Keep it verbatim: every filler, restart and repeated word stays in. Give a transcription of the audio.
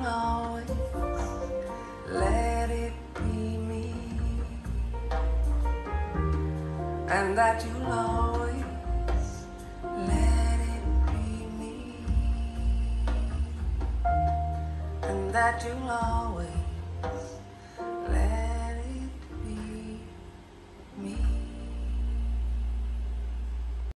you'll always let it be me, and that you'll always let it be me, and that you'll always